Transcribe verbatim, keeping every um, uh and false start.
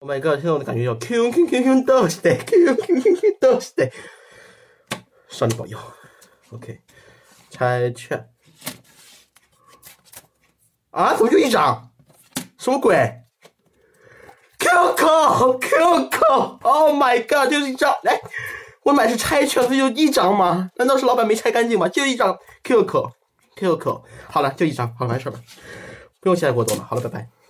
Oh my god！ 现在我的感觉要 Q Q Q Q どうして Q Q Q Q どうして上帝保佑 ！OK， 猜拳啊？怎么就一张？什么鬼 ？Q 口 Q 口 ！Oh my god！ 就是一张。哎，我买是拆券，不就一张吗？难道是老板没拆干净吗？就一张 Q 口 Q 口。好了，就一张，好了，完事吧，不用现在给我动了。好了，拜拜。